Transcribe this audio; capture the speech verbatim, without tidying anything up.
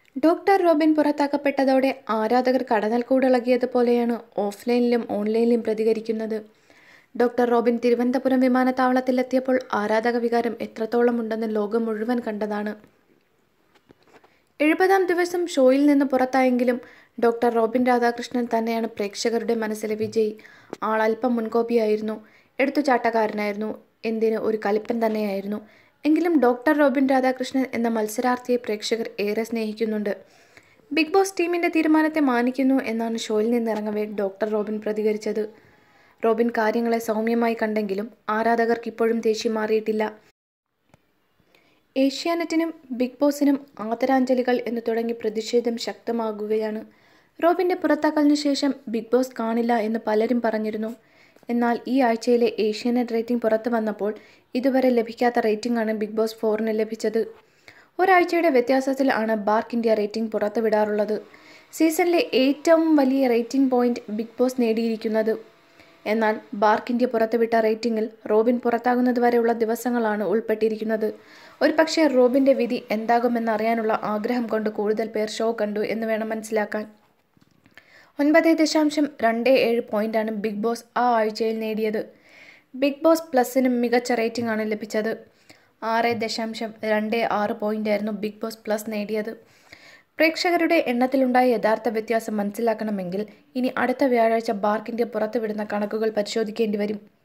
Doctor Robin പുറത്താക്കപ്പെട്ടതോടെ ആരാധകർ കടന്നൽക്കൂടിളകിയതുപോലെയാണ് ഓഫ്ലൈനിലും ഓൺലൈനിലും പ്രതികരിക്കുന്നത്. ഡോക്ടർ റോബിൻ തിരുവനന്തപുരം വിമാനത്താവളത്തിലെത്തിയപ്പോൾ ആരാധക വികാരം എത്രത്തോളം ഉണ്ടെന്ന് ലോകം മുഴുവൻ കണ്ടതാണ്. എഴുപതാം ദിവസം ഷോയിൽ നിന്ന് പുറത്തായെങ്കിലും ഡോക്ടർ റോബിൻ രാധാകൃഷ്ണൻ തന്നെയാണ് പ്രേക്ഷകരുടെ മനസ്സിലെ വിജയി. ആളല്പം മുൻകോപിയായിരുന്നു, എടുത്തുചാട്ടക്കാരനായിരുന്നു, എന്തിന് ഒരു കലിപ്പൻ തന്നെയായിരുന്നു. എങ്കിലും ഡോക്ടർ റോബിൻ രാധാകൃഷ്ണൻ എന്ന മത്സരാർത്ഥിയെ പ്രേക്ഷകർ ഏറെ സ്നേഹിക്കുന്നുണ്ട്. ബിഗ് ബോസ് ടീമിൻ്റെ തീരുമാനത്തെ മാനിക്കുന്നു എന്നാണ് ഷോയിൽ നിന്നിറങ്ങവേ ഡോക്ടർ റോബിൻ പ്രതികരിച്ചത്. റോബിൻ കാര്യങ്ങളെ സൗമ്യമായി കണ്ടെങ്കിലും ആരാധകർക്ക് ഇപ്പോഴും ദേഷ്യം മാറിയിട്ടില്ല. ഏഷ്യാനെറ്റിനും ബിഗ് ബോസിനും ആദരാഞ്ജലികൾ എന്ന് തുടങ്ങി പ്രതിഷേധം ശക്തമാകുകയാണ്. റോബിൻ്റെ പുറത്താക്കലിനു ശേഷം ബിഗ് ബോസ് കാണില്ല എന്ന് പലരും പറഞ്ഞിരുന്നു. എന്നാൽ ഈ ആഴ്ചയിലെ ഏഷ്യാനെറ്റ് റേറ്റിംഗ് പുറത്തു വന്നപ്പോൾ ഇതുവരെ ലഭിക്കാത്ത റേറ്റിംഗാണ് ബിഗ് ബോസ് ഫോറിന് ലഭിച്ചത്. ഒരാഴ്ചയുടെ വ്യത്യാസത്തിൽ ആണ് ബാർക്ക് ഇന്ത്യ റേറ്റിംഗ് പുറത്തുവിടാറുള്ളത്. സീസണിലെ ഏറ്റവും വലിയ റേറ്റിംഗ് പോയിന്റ് ബിഗ് ബോസ് നേടിയിരിക്കുന്നത്. എന്നാൽ ബാർക്ക് ഇന്ത്യ പുറത്തുവിട്ട റേറ്റിംഗിൽ റോബിൻ പുറത്താകുന്നതുവരെയുള്ള ദിവസങ്ങളാണ് ഉൾപ്പെട്ടിരിക്കുന്നത്. ഒരു പക്ഷേ റോബിൻ്റെ വിധി എന്താകുമെന്നറിയാനുള്ള ആഗ്രഹം കൊണ്ട് കൂടുതൽ പേർ ഷോ കണ്ടു എന്ന് വേണം മനസ്സിലാക്കാൻ. ഒൻപത് ദശാംശം രണ്ട് ഏഴ് പോയിൻ്റാണ് ബിഗ് ബോസ് ആ ആഴ്ചയിൽ നേടിയത്. ബിഗ് ബോസ് പ്ലസിനും മികച്ച റേറ്റിംഗ് ആണ് ലഭിച്ചത്. ആറ് ദശാംശം രണ്ട് ആറ് പോയിൻ്റായിരുന്നു ബിഗ് ബോസ് പ്ലസ് നേടിയത്. പ്രേക്ഷകരുടെ എണ്ണത്തിലുണ്ടായ യഥാർത്ഥ വ്യത്യാസം മനസ്സിലാക്കണമെങ്കിൽ ഇനി അടുത്ത വ്യാഴാഴ്ച ബാർക്ക് ഇന്ത്യ പുറത്തുവിടുന്ന കണക്കുകൾ പരിശോധിക്കേണ്ടി വരും.